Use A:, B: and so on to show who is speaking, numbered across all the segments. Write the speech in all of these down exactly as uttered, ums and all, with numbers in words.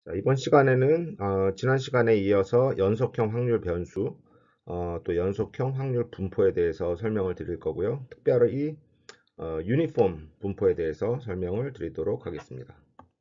A: 자, 이번 시간에는 어, 지난 시간에 이어서 연속형 확률 변수, 어, 또 연속형 확률 분포에 대해서 설명을 드릴 거고요. 특별히 어, 유니폼 분포에 대해서 설명을 드리도록 하겠습니다.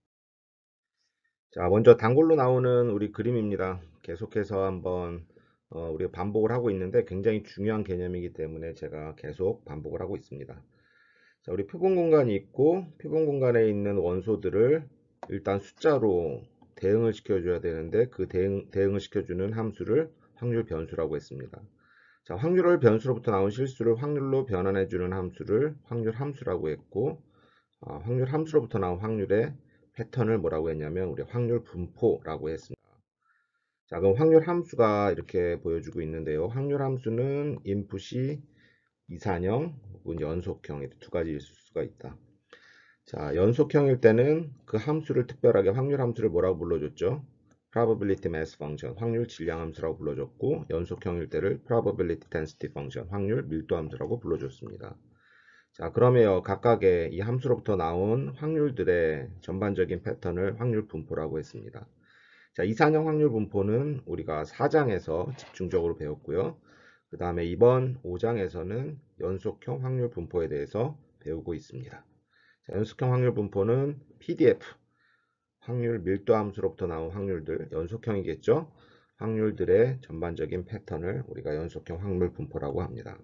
A: 자, 먼저 단골로 나오는 우리 그림입니다. 계속해서 한번 어, 우리가 반복을 하고 있는데 굉장히 중요한 개념이기 때문에 제가 계속 반복을 하고 있습니다. 자, 우리 표본 공간이 있고 표본 공간에 있는 원소들을 일단 숫자로 대응을 시켜줘야 되는데 그 대응, 대응을 시켜주는 함수를 확률 변수라고 했습니다. 자, 확률을 변수로부터 나온 실수를 확률로 변환해주는 함수를 확률 함수라고 했고, 아, 확률 함수로부터 나온 확률의 패턴을 뭐라고 했냐면 우리 확률 분포라고 했습니다. 자, 그럼 확률 함수가 이렇게 보여주고 있는데요. 확률 함수는 인풋이 이산형 혹은 연속형 이렇게 두 가지일 수가 있다. 자, 연속형일 때는 그 함수를 특별하게 확률 함수를 뭐라고 불러줬죠? probability mass function, 확률 질량 함수라고 불러줬고, 연속형일 때를 probability density function, 확률 밀도 함수라고 불러줬습니다. 자, 그러면 각각의 이 함수로부터 나온 확률들의 전반적인 패턴을 확률 분포라고 했습니다. 자, 이산형 확률 분포는 우리가 사 장에서 집중적으로 배웠고요. 그 다음에 이번 오 장에서는 연속형 확률 분포에 대해서 배우고 있습니다. 자, 연속형 확률 분포는 피디에프, 확률 밀도 함수로부터 나온 확률들, 연속형이겠죠? 확률들의 전반적인 패턴을 우리가 연속형 확률 분포라고 합니다.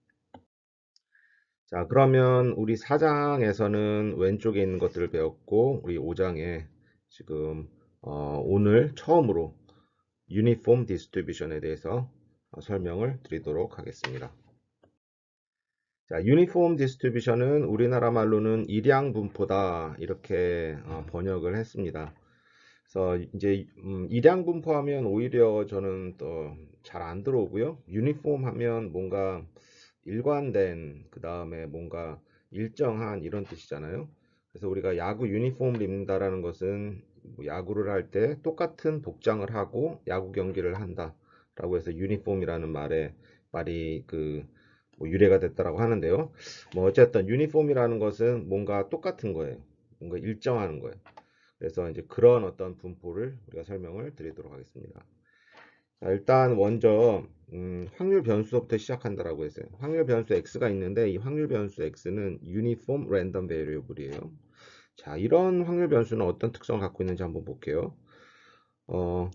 A: 자, 그러면 우리 사 장에서는 왼쪽에 있는 것들을 배웠고, 우리 오 장에 지금 어, 오늘 처음으로 유니폼 디스트리뷰션에 대해서 어, 설명을 드리도록 하겠습니다. 자, 유니폼 디스트리뷰션은 우리나라 말로는 일양 분포다 이렇게 어, 번역을 했습니다. 그래서 이제 음, 일양 분포하면 오히려 저는 또 잘 안 들어오고요. 유니폼 하면 뭔가 일관된 그 다음에 뭔가 일정한 이런 뜻이잖아요. 그래서 우리가 야구 유니폼을 입는다라는 것은 뭐 야구를 할 때 똑같은 복장을 하고 야구 경기를 한다라고 해서 유니폼이라는 말에 말이 그 뭐 유래가 됐다라고 하는데요. 뭐 어쨌든 유니폼이라는 것은 뭔가 똑같은 거예요. 뭔가 일정하는 거예요. 그래서 이제 그런 어떤 분포를 우리가 설명을 드리도록 하겠습니다. 자, 일단 먼저 음, 확률 변수부터 시작한다라고 했어요. 확률 변수 x가 있는데 이 확률 변수 x는 uniform random variable이에요. 자, 이런 확률 변수는 어떤 특성을 갖고 있는지 한번 볼게요. 어,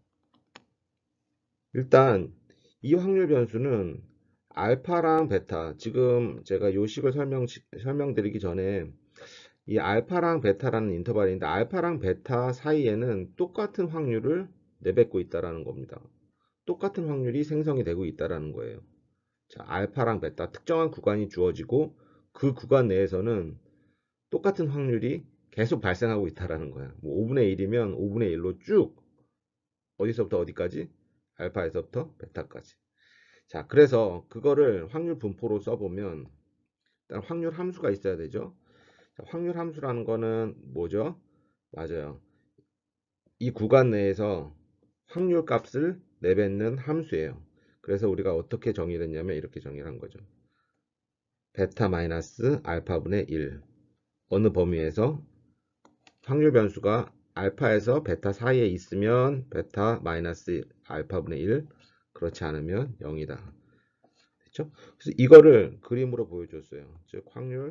A: 일단 이 확률 변수는 알파랑 베타, 지금 제가 요식을 설명 설명드리기 전에 이 알파랑 베타라는 인터벌인데 알파랑 베타 사이에는 똑같은 확률을 내뱉고 있다라는 겁니다. 똑같은 확률이 생성이 되고 있다라는 거예요. 자, 알파랑 베타 특정한 구간이 주어지고 그 구간 내에서는 똑같은 확률이 계속 발생하고 있다라는 거야. 뭐 오분의 일이면 오분의 일로 쭉 어디서부터 어디까지? 알파에서부터 베타까지. 자, 그래서 그거를 확률 분포로 써보면 일단 확률 함수가 있어야 되죠. 자, 확률 함수라는 거는 뭐죠? 맞아요. 이 구간 내에서 확률 값을 내뱉는 함수예요. 그래서 우리가 어떻게 정의를 했냐면 이렇게 정의를 한 거죠. 베타 마이너스 알파분의 일. 어느 범위에서 확률 변수가 알파에서 베타 사이에 있으면 베타 마이너스 알파분의 일. 그렇지 않으면 영이다. 됐죠? 그래서 이거를 그림으로 보여줬어요. 즉 확률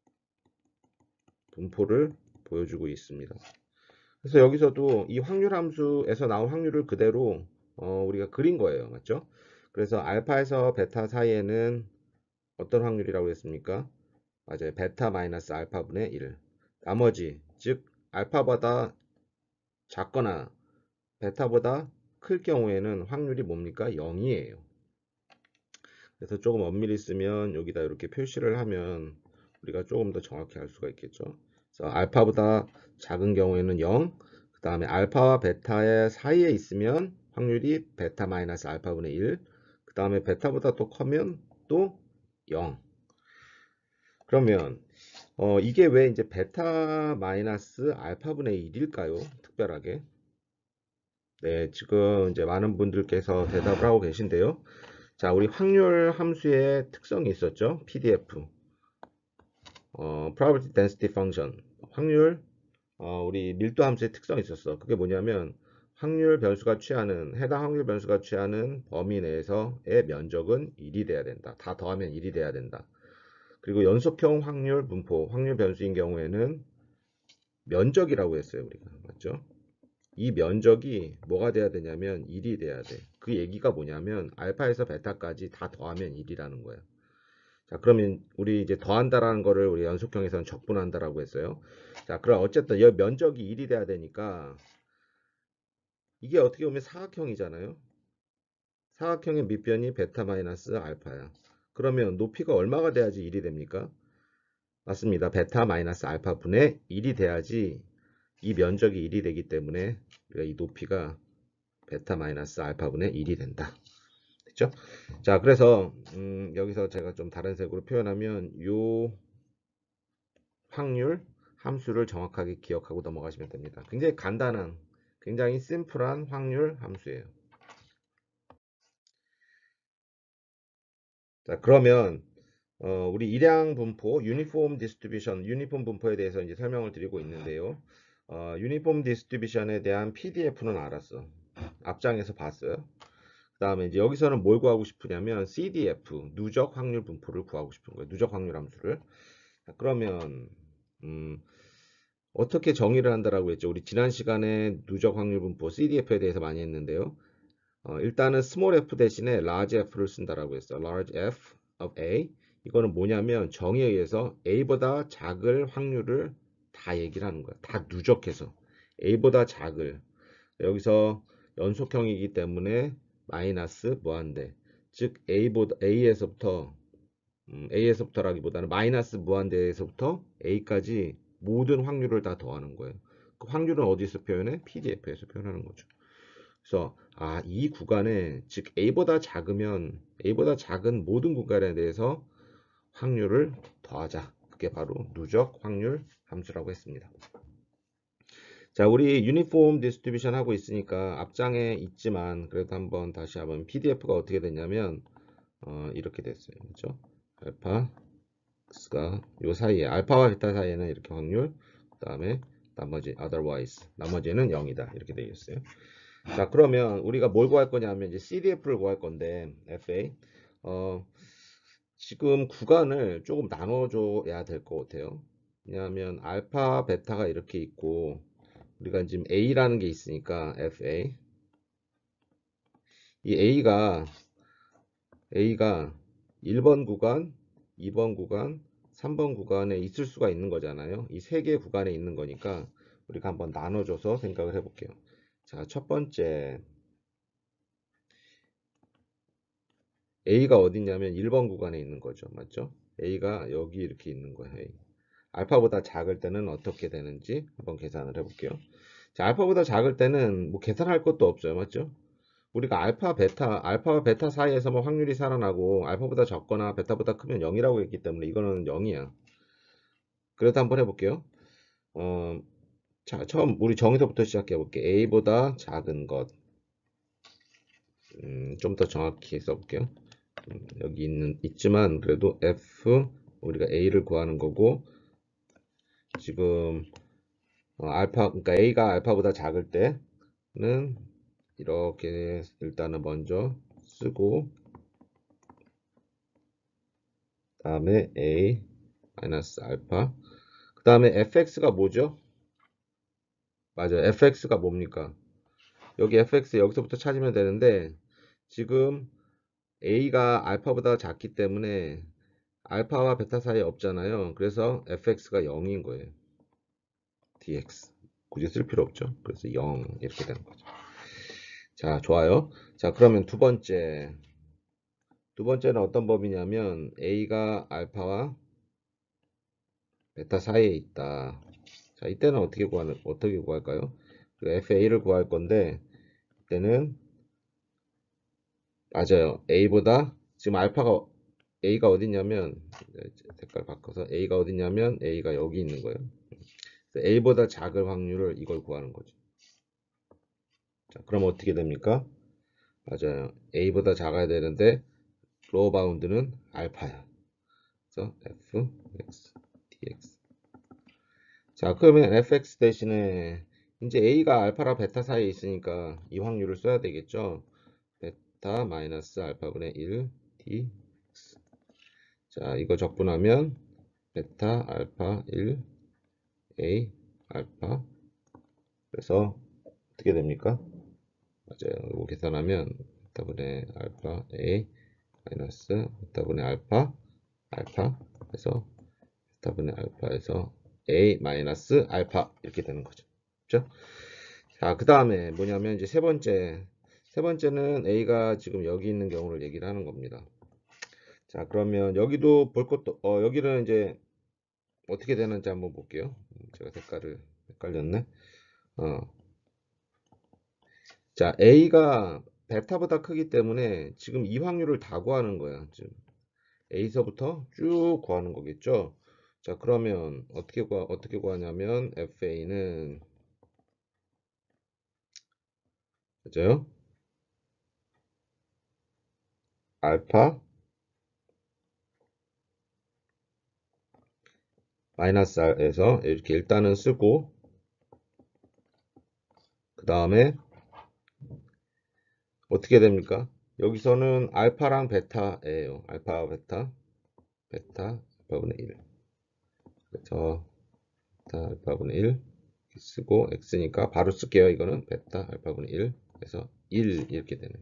A: 분포를 보여주고 있습니다. 그래서 여기서도 이 확률 함수에서 나온 확률을 그대로 어, 우리가 그린 거예요. 맞죠? 그래서 알파에서 베타 사이에는 어떤 확률이라고 했습니까? 맞아요. 베타 마이너스 알파분의 일. 나머지, 즉 알파보다 작거나 베타보다 클 경우에는 확률이 뭡니까? 영이에요. 그래서 조금 엄밀히 쓰면 여기다 이렇게 표시를 하면 우리가 조금 더 정확히 알 수가 있겠죠. 그래서 알파보다 작은 경우에는 영, 그 다음에 알파와 베타의 사이에 있으면 확률이 베타 마이너스 알파분의 일, 그 다음에 베타보다 또 커면 또 영. 그러면 어, 이게 왜 이제 베타 마이너스 알파분의 일일까요? 특별하게. 네, 지금 이제 많은 분들께서 대답을 하고 계신데요. 자, 우리 확률 함수의 특성이 있었죠. 피디에프. 어, probability density function. 확률 어, 우리 밀도 함수의 특성이 있었어. 그게 뭐냐면 확률 변수가 취하는 해당 확률 변수가 취하는 범위 내에서의 면적은 일이 돼야 된다. 다 더하면 일이 돼야 된다. 그리고 연속형 확률 분포, 확률 변수인 경우에는 면적이라고 했어요, 우리가. 맞죠? 이 면적이 뭐가 돼야 되냐면 일이 돼야 돼. 그 얘기가 뭐냐면 알파에서 베타까지 다 더하면 일이라는 거야. 자, 그러면 우리 이제 더한다라는 거를 우리 연속형에서는 적분한다라고 했어요. 자, 그럼 어쨌든 이 면적이 일이 돼야 되니까 이게 어떻게 보면 사각형이잖아요. 사각형의 밑변이 베타 마이너스 알파야. 그러면 높이가 얼마가 돼야지 일이 됩니까? 맞습니다. 베타 마이너스 알파 분의 일이 돼야지 이 면적이 일이 되기 때문에 우리가 이 높이가 베타 마이너스 알파 분의 일이 된다. 됐죠? 자, 그래서 음, 여기서 제가 좀 다른 색으로 표현하면 요 확률 함수를 정확하게 기억하고 넘어가시면 됩니다. 굉장히 간단한, 굉장히 심플한 확률 함수예요. 자, 그러면 어, 우리 일량 분포, 유니폼 디스트리뷰션, 유니폼 분포에 대해서 이제 설명을 드리고 있는데요. 어, 유니폼 디스트리뷰션에 대한 피디에프는 알았어. 앞장에서 봤어요. 그 다음에 이제 여기서는 뭘 구하고 싶으냐면 씨디에프, 누적 확률 분포를 구하고 싶은 거예요. 누적 확률 함수를. 자, 그러면 음, 어떻게 정의를 한다라고 했죠? 우리 지난 시간에 누적 확률 분포 씨디에프에 대해서 많이 했는데요. 어, 일단은 small f 대신에 large f를 쓴다라고 했어요. large f of a. 이거는 뭐냐면 정의에 의해서 a보다 작을 확률을 다 얘기를 하는 거야. 다 누적해서 a보다 작을. 여기서 연속형이기 때문에 마이너스 무한대. 즉 a보다 a에서부터 음, a에서부터라기보다는 마이너스 무한대에서부터 a까지 모든 확률을 다 더하는 거예요. 그 확률은 어디서 표현해? 피디에프에서 표현하는 거죠. 그래서 아, 이 구간에 즉 a보다 작으면 a보다 작은 모든 구간에 대해서 확률을 더하자. 그게 바로 누적 확률 함수라고 했습니다. 자, 우리 유니폼 디스트리뷰션 하고 있으니까 앞장에 있지만 그래도 한번 다시 한번 피디에프가 어떻게 됐냐면 어, 이렇게 됐어요. 그렇죠? 알파 x가 요 사이에 알파와 베타 사이에는 이렇게 확률, 그다음에 나머지 otherwise 나머지는 영이다. 이렇게 되겠어요. 자, 그러면 우리가 뭘 구할 거냐면 이제 씨디에프를 구할 건데 에프에이 어, 지금 구간을 조금 나눠줘야 될 것 같아요. 왜냐하면 알파, 베타가 이렇게 있고 우리가 지금 A라는 게 있으니까 에프에이 이 A가 A가 일 번 구간, 이 번 구간, 삼 번 구간에 있을 수가 있는 거잖아요. 이 세 개 구간에 있는 거니까 우리가 한번 나눠줘서 생각을 해볼게요. 자, 첫 번째 A가 어디냐면 일 번 구간에 있는 거죠. 맞죠? A가 여기 이렇게 있는 거예요. A. 알파보다 작을 때는 어떻게 되는지 한번 계산을 해볼게요. 자, 알파보다 작을 때는 뭐 계산할 것도 없어요. 맞죠? 우리가 알파, 베타, 알파와 베타 사이에서만 확률이 살아나고 알파보다 적거나 베타보다 크면 영이라고 했기 때문에 이거는 영이야. 그래도 한번 해볼게요. 어, 자, 처음 우리 정의서부터 시작해 볼게요. A보다 작은 것. 음, 좀 더 정확히 써볼게요. 음, 여기 있는 있지만 그래도 F 우리가 A를 구하는 거고 지금 어, 알파 그러니까 A가 알파보다 작을 때는 이렇게 일단은 먼저 쓰고 다음에 A 마이너스 알파 그 다음에 에프엑스가 뭐죠? 맞아요. 에프엑스가 뭡니까? 여기 에프엑스 여기서부터 찾으면 되는데 지금 A가 알파보다 작기 때문에 알파와 베타 사이에 없잖아요. 그래서 에프엑스가 영인 거예요. 디엑스. 굳이 쓸 필요 없죠. 그래서 영 이렇게 되는 거죠. 자, 좋아요. 자, 그러면 두 번째. 두 번째는 어떤 법이냐면 A가 알파와 베타 사이에 있다. 자, 이때는 어떻게 구하는 어떻게 구할까요? 에프에이를 구할 건데 이때는 맞아요. A보다 지금 알파가 A가 어디냐면 색깔 바꿔서 A가 어디냐면 A가 여기 있는 거예요. A보다 작을 확률을 이걸 구하는 거죠. 자, 그럼 어떻게 됩니까? 맞아요. A보다 작아야 되는데 로어 바운드는 알파야. 그래서 F, X, 디엑스. 자, 그러면 에프엑스 대신에 이제 A가 알파랑 베타 사이에 있으니까 이 확률을 써야 되겠죠. 베타 마이너스 알파분의 일 dx. 자, 이거 적분하면 베타 알파 일 A 알파. 그래서 어떻게 됩니까? 맞아요. 이거 계산하면 베타분의 알파 A 마이너스 베타분의 알파 알파 해서 베타분의 알파에서 A 마이너스 알파 이렇게 되는 거죠. 그렇죠? 자, 그 다음에 뭐냐면 이제 세 번째 세 번째는 A가 지금 여기 있는 경우를 얘기를 하는 겁니다. 자, 그러면 여기도 볼 것도 어 여기는 이제 어떻게 되는지 한번 볼게요. 제가 색깔을 헷갈렸네. 어. 자, A가 베타보다 크기 때문에 지금 이 확률을 다 구하는 거야. 지금 A서부터 쭉 구하는 거겠죠. 자, 그러면 어떻게 구하, 어떻게 구하냐면 에프에이는 맞아요? 알파 마이너스 R에서 이렇게 일단은 쓰고 그 다음에 어떻게 됩니까? 여기서는 알파랑 베타예요. 알파 베타 베타 알파분의 일. 그래서 베타 알파분의 일 이렇게 쓰고 x니까 바로 쓸게요. 이거는 베타 알파분의 일 그래서 일 이렇게 되는.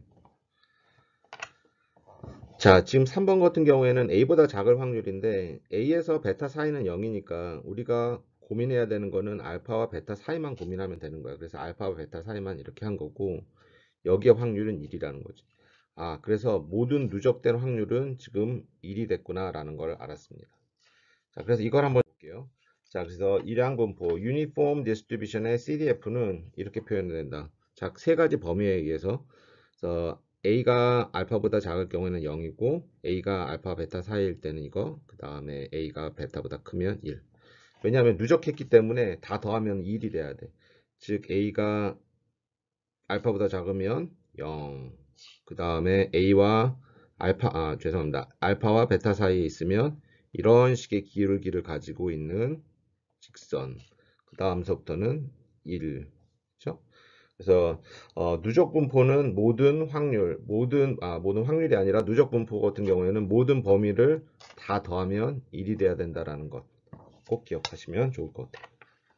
A: 자, 지금 삼 번 같은 경우에는 A보다 작을 확률인데 A에서 베타 사이는 영이니까 우리가 고민해야 되는 거는 알파와 베타 사이만 고민하면 되는 거야. 그래서 알파와 베타 사이만 이렇게 한 거고 여기에 확률은 일이라는 거지. 아, 그래서 모든 누적된 확률은 지금 일이 됐구나 라는 걸 알았습니다. 자, 그래서 이걸 한번 볼게요. 자, 그래서 일양분포 Uniform Distribution의 씨디에프는 이렇게 표현된다. 자, 세 가지 범위에 의해서 그래서 A가 알파보다 작을 경우에는 영이고 A가 알파 베타 사이일 때는 이거 그 다음에 A가 베타보다 크면 일. 왜냐하면 누적했기 때문에 다 더하면 일이 돼야 돼. 즉 A가 알파보다 작으면 영. 그 다음에 A와 알파 아 죄송합니다. 알파와 베타 사이에 있으면 이런 식의 기울기를 가지고 있는 직선. 그 다음서부터는 일. 그렇죠? 그래서 어, 누적 분포는 모든 확률, 모든 아 모든 확률이 아니라 누적 분포 같은 경우에는 모든 범위를 다 더하면 일이 돼야 된다라는 것 꼭 기억하시면 좋을 것 같아요.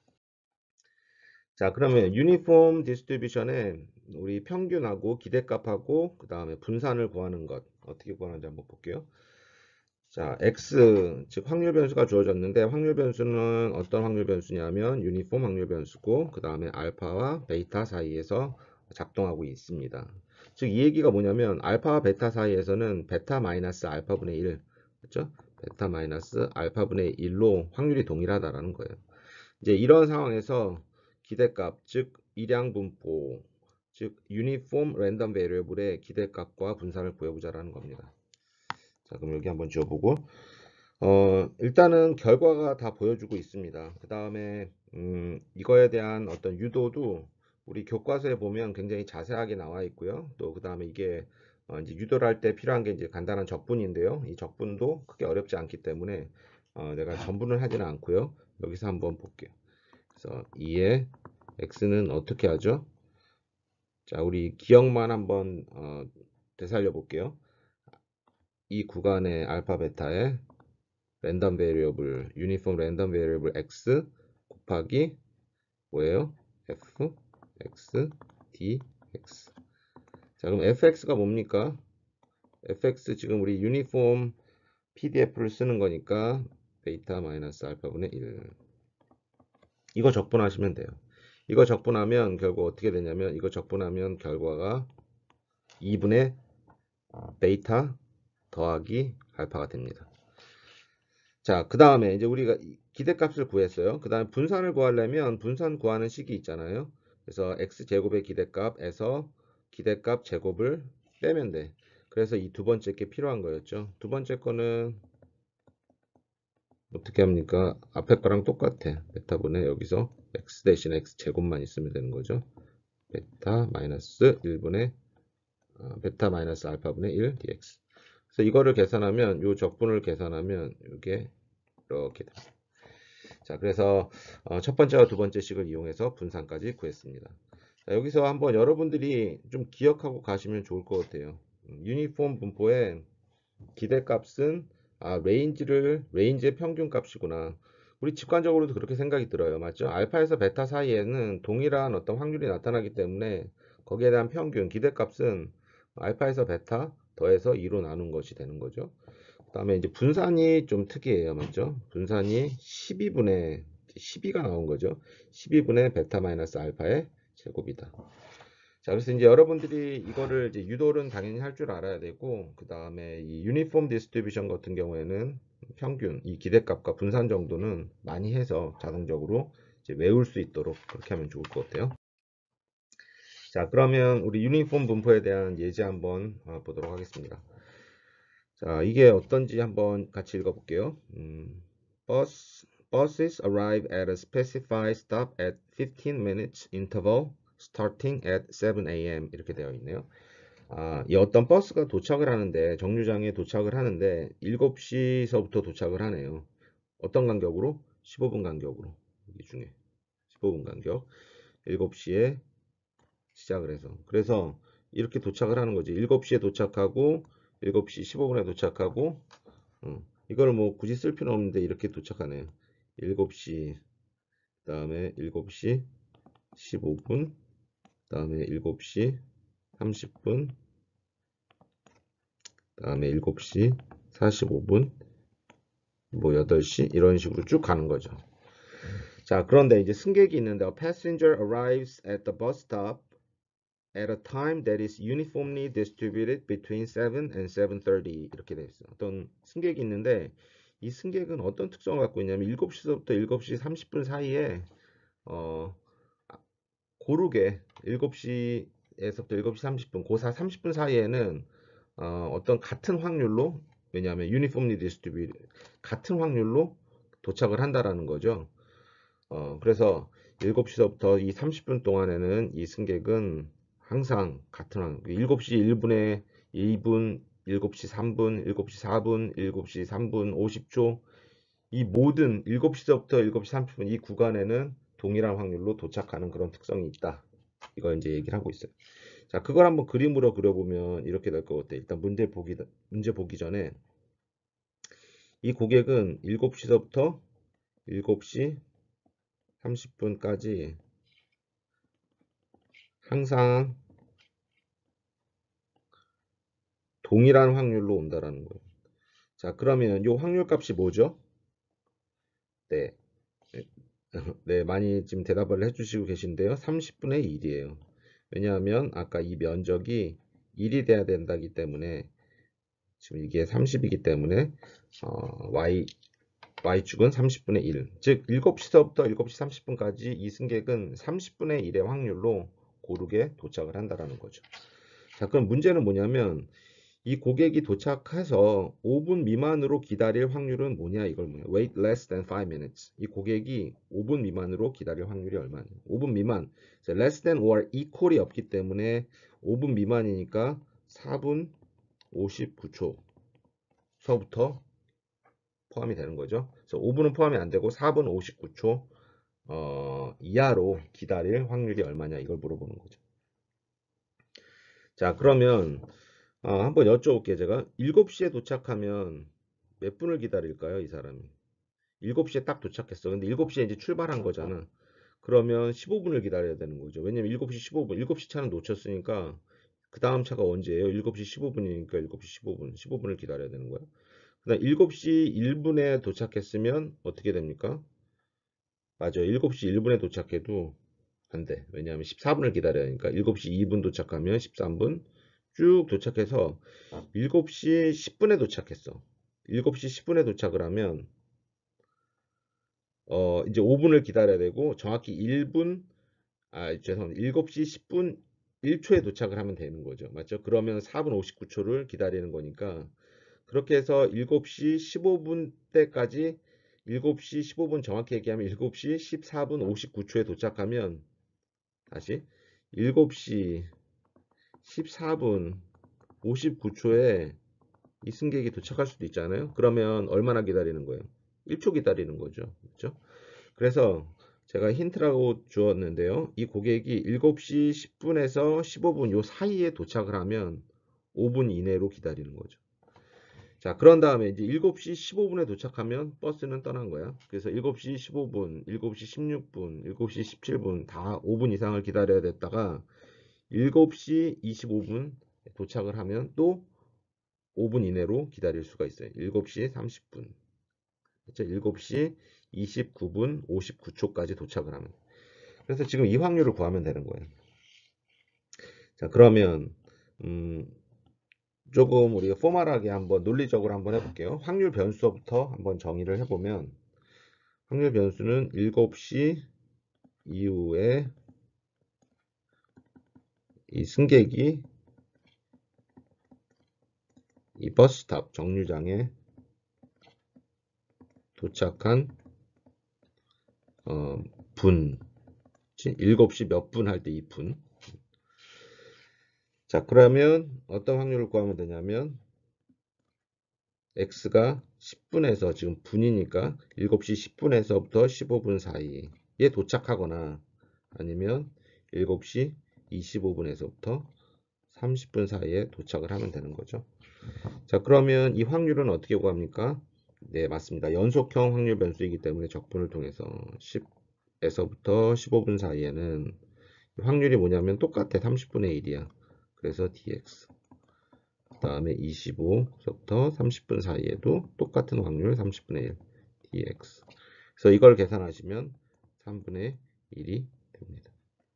A: 자, 그러면 유니폼 디스트리뷰션에 우리 평균하고 기대값하고 그 다음에 분산을 구하는 것 어떻게 구하는지 한번 볼게요. 자, x 즉 확률 변수가 주어졌는데 확률 변수는 어떤 확률 변수냐면 유니폼 확률 변수고 그 다음에 알파와 베타 사이에서 작동하고 있습니다. 즉 이 얘기가 뭐냐면 알파와 베타 사이에서는 베타 마이너스 알파분의 일 그렇죠? 베타 마이너스 알파분의 일로 확률이 동일하다라는 거예요. 이제 이런 상황에서 기대값 즉 일양 분포 즉 유니폼 랜덤 베리어블의 기대값과 분산을 구해보자라는 겁니다. 자, 그럼 여기 한번 지워보고 어, 일단은 결과가 다 보여주고 있습니다. 그 다음에 음, 이거에 대한 어떤 유도도 우리 교과서에 보면 굉장히 자세하게 나와 있고요. 또 그 다음에 이게 어, 이제 유도를 할 때 필요한 게 이제 간단한 적분인데요. 이 적분도 크게 어렵지 않기 때문에 어, 내가 전분을 하지는 않고요. 여기서 한번 볼게요. 그래서 이에 x는 어떻게 하죠? 자, 우리 기억만 한번 어, 되살려 볼게요. 이 구간의 알파 베타에 랜덤 베리어블 유니폼 랜덤 베리어블 x 곱하기 뭐예요? f x dx. 자, 그럼 fx가 뭡니까? fx 지금 우리 유니폼 피디에프를 쓰는 거니까 베이타 마이너스 알파분의 일. 이거 적분하시면 돼요. 이거 적분하면 결국 어떻게 되냐면 이거 적분하면 결과가 이분의 베이타 더하기 알파가 됩니다. 자, 그 다음에 이제 우리가 기대값을 구했어요. 그 다음에 분산을 구하려면 분산 구하는 식이 있잖아요. 그래서 x제곱의 기대값에서 기대값 제곱을 빼면 돼. 그래서 이 두 번째 게 필요한 거였죠. 두 번째 거는 어떻게 합니까? 앞에 거랑 똑같아. 베타분의 여기서 x 대신 x 제곱만 있으면 되는 거죠. 베타 마이너스 일분의 어, 베타 마이너스 알파분의 일 dx. 그래서 이거를 계산하면 요 적분을 계산하면 이게 이렇게 됩니다. 자, 그래서 어, 첫 번째와 두 번째 식을 이용해서 분산까지 구했습니다. 자, 여기서 한번 여러분들이 좀 기억하고 가시면 좋을 것 같아요. 음, 유니폼 분포의 기대값은 아, 레인지를 레인지의 평균 값이구나. 우리 직관적으로도 그렇게 생각이 들어요. 맞죠? 알파에서 베타 사이에는 동일한 어떤 확률이 나타나기 때문에 거기에 대한 평균 기대값은 알파에서 베타 더해서 이로 나눈 것이 되는 거죠. 그 다음에 이제 분산이 좀 특이해요. 맞죠? 분산이 십이분의 십이가 나온 거죠. 십이분의 베타 마이너스 알파의 제곱이다. 자, 그래서 이제 여러분들이 이거를 이제 유도는 당연히 할 줄 알아야 되고, 그 다음에 이 유니폼 디스트리뷰션 같은 경우에는 평균, 이 기대값과 분산 정도는 많이 해서 자동적으로 이제 외울 수 있도록 그렇게 하면 좋을 것 같아요. 자, 그러면 우리 유니폼 분포에 대한 예제 한번 어, 보도록 하겠습니다. 자, 이게 어떤지 한번 같이 읽어볼게요. 음, bus, buses arrive at a specified stop at fifteen minutes interval starting at seven A M 이렇게 되어 있네요. 아, 이 어떤 버스가 도착을 하는데 정류장에 도착을 하는데 일곱 시서부터 도착을 하네요. 어떤 간격으로? 십오 분 간격으로. 이 중에 십오 분 간격. 일곱 시에 시작을 해서. 그래서 이렇게 도착을 하는 거지. 일곱 시에 도착하고 일곱 시 십오 분에 도착하고 어, 이걸 뭐 굳이 쓸 필요 없는데 이렇게 도착하네요. 일곱 시 그다음에 일곱 시 십오 분 그다음에 일곱 시 삼십 분 그다음에 일곱 시 사십오 분 뭐 여덟 시 이런 식으로 쭉 가는 거죠. 자, 그런데 이제 승객이 있는데 a passenger arrives at the bus stop at a time that is uniformly distributed between seven and seven thirty 이렇게 되어 있어요. 어떤 승객이 있는데 이 승객은 어떤 특성을 갖고 있냐면 일곱 시서부터 일곱 시 삼십 분 사이에 어, 고르게 일곱 시에서부터 일곱 시 삼십 분, 고사 삼십 분 사이에는 어, 어떤 같은 확률로 왜냐하면 uniformly distributed 같은 확률로 도착을 한다라는 거죠. 어, 그래서 일곱 시서부터 이 삼십 분 동안에는 이 승객은 항상 같은 확률, 일곱 시 일 분에 이 분, 일곱 시 삼 분, 일곱 시 사 분, 일곱 시 삼 분 오십 초 이 모든 일곱 시서부터 일곱 시 삼십 분 이 구간에는 동일한 확률로 도착하는 그런 특성이 있다. 이걸 이제 얘기를 하고 있어요. 자, 그걸 한번 그림으로 그려보면 이렇게 될 것 같아요. 일단 문제 보기, 문제 보기 전에 이 고객은 일곱 시서부터 일곱 시 삼십 분까지 항상 동일한 확률로 온다라는 거예요. 자, 그러면 이 확률 값이 뭐죠? 네. 네, 많이 지금 대답을 해주시고 계신데요. 삼십 분의 일이에요. 왜냐하면 아까 이 면적이 일이 돼야 된다기 때문에 지금 이게 삼십이기 때문에 어, y, y축은 삼십 분의 일. 즉 일곱 시서부터 일곱 시 삼십 분까지 이 승객은 삼십 분의 일의 확률로 고르게 도착을 한다라는 거죠. 자, 그럼 문제는 뭐냐면 이 고객이 도착해서 오 분 미만으로 기다릴 확률은 뭐냐 이걸 뭐냐 wait less than five minutes 이 고객이 오 분 미만으로 기다릴 확률이 얼마냐 오 분 미만 less than or equal이 없기 때문에 오 분 미만이니까 사 분 오십구 초서부터 포함이 되는 거죠. 그래서 오 분은 포함이 안 되고 사 분 오십구 초 어, 이하로 기다릴 확률이 얼마냐 이걸 물어보는 거죠. 자, 그러면 아, 한번 여쭤볼게요. 제가 일곱 시에 도착하면 몇 분을 기다릴까요? 이 사람이. 일곱 시에 딱 도착했어. 근데 일곱 시에 이제 출발한 거잖아. 그러면 십오 분을 기다려야 되는 거죠. 왜냐면 일곱 시 십오 분, 일곱 시 차는 놓쳤으니까 그 다음 차가 언제예요? 일곱 시 십오 분이니까 일곱 시 십오 분, 십오 분을 기다려야 되는 거야. 그다음 일곱 시 일 분에 도착했으면 어떻게 됩니까? 맞아요. 일곱 시 일 분에 도착해도 안 돼. 왜냐하면 십사 분을 기다려야 하니까 일곱 시 이 분 도착하면 십삼 분 쭉 도착해서 일곱 시 십 분에 도착했어. 일곱 시 십 분에 도착을 하면 어 이제 오 분을 기다려야 되고 정확히 일 분 아 죄송합니다. 일곱 시 십 분 일 초에 도착을 하면 되는 거죠. 맞죠? 그러면 사 분 오십구 초를 기다리는 거니까 그렇게 해서 일곱 시 십오 분 때까지 일곱 시 십오 분 정확히 얘기하면 일곱 시 십사 분 오십구 초에 도착하면 다시 일곱 시 십사 분 오십구 초에 이 승객이 도착할 수도 있잖아요. 그러면 얼마나 기다리는 거예요? 일 초 기다리는 거죠. 그렇죠? 그래서 제가 힌트라고 주었는데요. 이 고객이 일곱 시 십 분에서 십오 분 요 사이에 도착을 하면 오 분 이내로 기다리는 거죠. 자, 그런 다음에 이제 일곱 시 십오 분에 도착하면 버스는 떠난 거야. 그래서 일곱 시 십오 분, 일곱 시 십육 분, 일곱 시 십칠 분 다 오 분 이상을 기다려야 됐다가 일곱 시 이십오 분 도착을 하면 또 오 분 이내로 기다릴 수가 있어요. 일곱 시 삼십 분. 그렇죠? 일곱 시 이십구 분 오십구 초까지 도착을 하면. 그래서 지금 이 확률을 구하면 되는 거예요. 자, 그러면 음, 조금 우리가 포멀하게 한번 논리적으로 한번 해볼게요. 확률 변수부터 한번 정의를 해보면 확률 변수는 일곱 시 이후에 이 승객이 이 버스탑 정류장에 도착한 어, 분 일곱 시 몇 분 할 때 이 분. 자, 그러면 어떤 확률을 구하면 되냐면 x가 십 분에서 지금 분이니까 일곱 시 십 분에서부터 십오 분 사이에 도착하거나 아니면 일곱 시 이십오 분에서부터 삼십 분 사이에 도착을 하면 되는 거죠. 자, 그러면 이 확률은 어떻게 구합니까? 네, 맞습니다. 연속형 확률 변수이기 때문에 적분을 통해서 십에서부터 십오 분 사이에는 확률이 뭐냐면 똑같아. 삼십 분의 일이야. 그래서 dx. 그 다음에 이십오서부터 삼십 분 사이에도 똑같은 확률 삼십 분의 일 dx. 그래서 이걸 계산하시면 삼분의 일이 됩니다.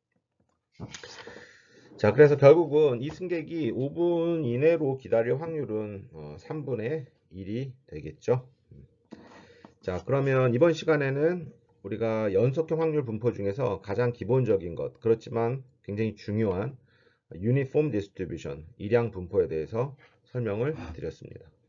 A: 자, 그래서 결국은 이 승객이 오 분 이내로 기다릴 확률은 어, 삼분의 일이 되겠죠. 자, 그러면 이번 시간에는 우리가 연속형 확률 분포 중에서 가장 기본적인 것, 그렇지만 굉장히 중요한 Uniform Distribution, 일양 분포에 대해서 설명을 드렸습니다.